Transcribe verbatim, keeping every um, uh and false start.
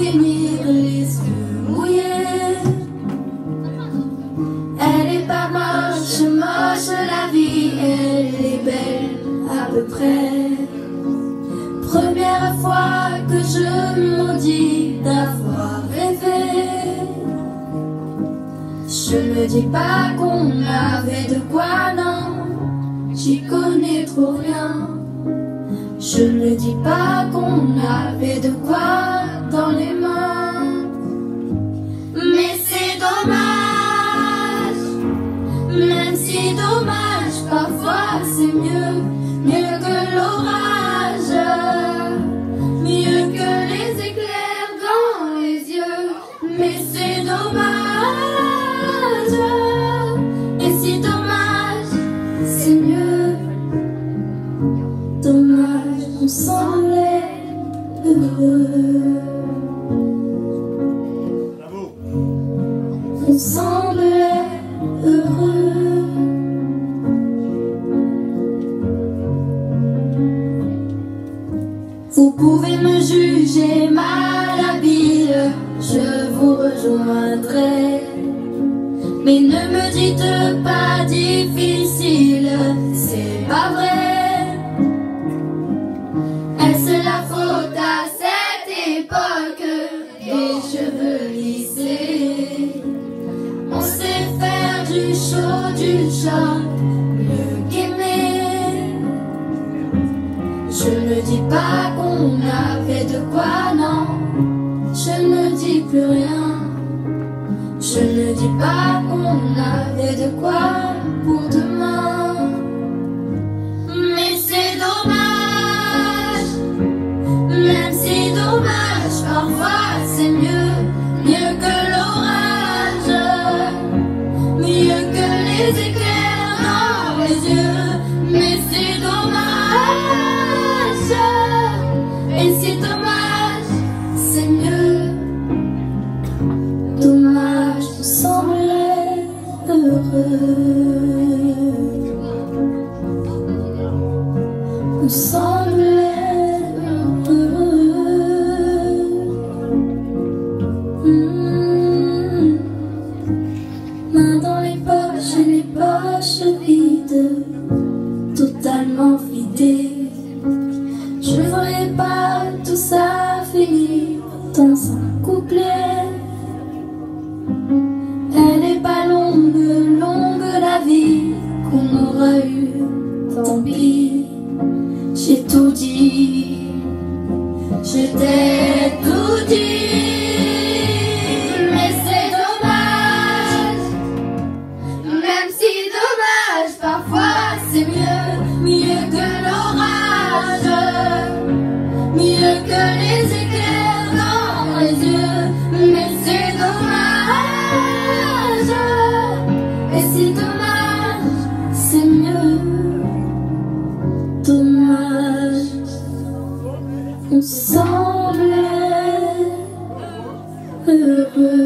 finir les yeux mouillés. Elle est pas moche, moche la vie, elle est belle à peu près. Première fois que je maudis d'avoir rêvé. Je ne dis pas qu'on avait de quoi, non, j'y connais trop rien. Je ne dis pas qu'on avait de quoi dans les mains. Mais c'est dommage, même si dommage, parfois c'est mieux, mieux que l'orage, mieux que les éclairs dans les yeux. Mais c'est dommage, et si dommage, c'est mieux. Dommage, on semblait heureux. Bravo. On semblait heureux. Vous pouvez me juger malhabile, je vous rejoindrai. Mais ne me dites pas difficile, c'est pas vrai. Est-ce la faute à cette époque des cheveux lissés? On sait faire du chaud, du chant, mieux qu'aimer. Je ne dis pas qu'on avait de quoi, non, je ne dis plus rien. Je ne dis pas qu'on avait de quoi pour demain. Mais c'est dommage, même si dommage, parfois c'est mieux, mieux que l'orage, mieux que les éclairs dans les yeux. Mais c'est dommage, et si dommage, c'est mieux. Dommage, on semblait heureux. On semblait heureux. Mmh. Main dans les poches et les poches vides, totalement vidées. Je ne voudrais pas tout ça finir dans un couplet. Elle est pas longue, longue la vie qu'on aura eu, tant pis. J'ai tout dit, je t'ai tout dit. Mais c'est dommage, même si dommage, parfois c'est mieux, mieux que l'orage, mieux que les éclairs dans les yeux. Mais c'est dommage, et si dommage, c'est mieux. Dommage, on semblait heureux.